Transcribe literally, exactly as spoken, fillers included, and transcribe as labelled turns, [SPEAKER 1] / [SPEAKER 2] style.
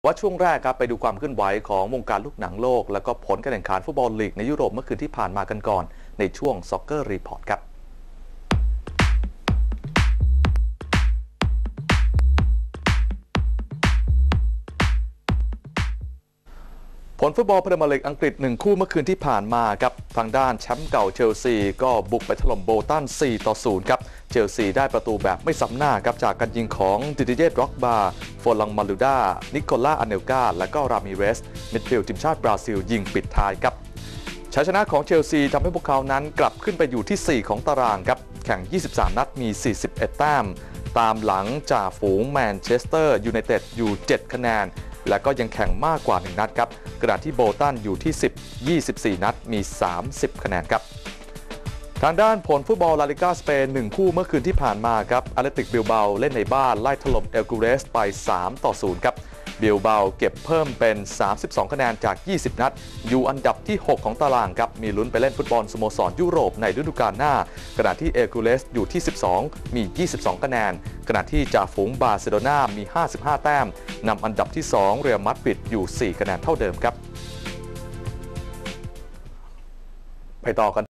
[SPEAKER 1] ว่าช่วงแรกครับไปดูความเคลื่อนไหวของวงการลูกหนังโลกและก็ผลการแข่งขันฟุตบอลลีกในยุโรปเมื่อคืนที่ผ่านมากันก่อนในช่วง Soccer Report ครับผลฟุตบอลพรีเมียร์ลีกอังกฤษหนึ่งคู่เมื่อคืนที่ผ่านมาครับทางด้านแชมป์เก่าเชลซีก็บุกไปถล่มโบตัน สี่ต่อศูนย์ ครับเชลซีได้ประตูแบบไม่ซ้ำหน้าครับจากการยิงของดิดิเย่ ดร็อกบาโฟลังมาลูดานิโคล่า อเนลกาและก็รามิเรสมิดฟิลด์ทีมชาติบราซิลยิงปิดท้ายครับชัยชนะของเชลซีทำให้พวกเขานั้นกลับขึ้นไปอยู่ที่สี่ของตารางครับแข่งยี่สิบสามนัดมีสี่สิบเอ็ดแต้มตามหลังจ่าฝูงแมนเชสเตอร์ยูไนเต็ดอยู่เจ็ดคะแนนและก็ยังแข่งมากกว่าหนึ่งนัดครับขณะที่โบตันอยู่ที่สิบ ยี่สิบสี่นัดมีสามสิบคะแนนครับทางด้านผลฟุตบอลลาลิก้าสเปนหนึ่งคู่เมื่อคืนที่ผ่านมาครับแอตเลติกบิลเบาเล่นในบ้านไล่ถล่มเอลกูเรสไปสามต่อศูนย์ครับบิลเบาเก็บเพิ่มเป็นสามสิบสองคะแนนจากยี่สิบนัดอยู่อันดับที่หกของตารางครับมีลุ้นไปเล่นฟุตบอลสโมสรยุโรปในฤดูกาลหน้าขณะที่เอลกูเรสอยู่ที่สิบสองมียี่สิบสองคะแนนขณะที่จ่าฝูงบาร์เซโลนามีห้าสิบห้าแต้มนำอันดับที่สองเรอัลมาดริดอยู่สี่คะแนนเท่าเดิมครับไปต่อกัน